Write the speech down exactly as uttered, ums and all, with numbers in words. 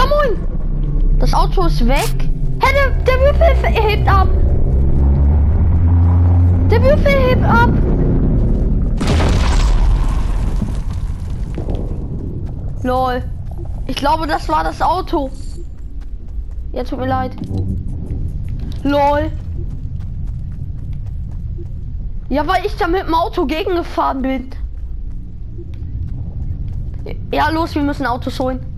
Ja moin! Das Auto ist weg. Hä, der, der Würfel hebt ab. Der Würfel hebt ab. Lol. Ich glaube, das war das Auto. Ja, tut mir leid. Lol. Ja, weil ich da mit dem Auto gegengefahren bin. Ja, los, wir müssen Autos holen.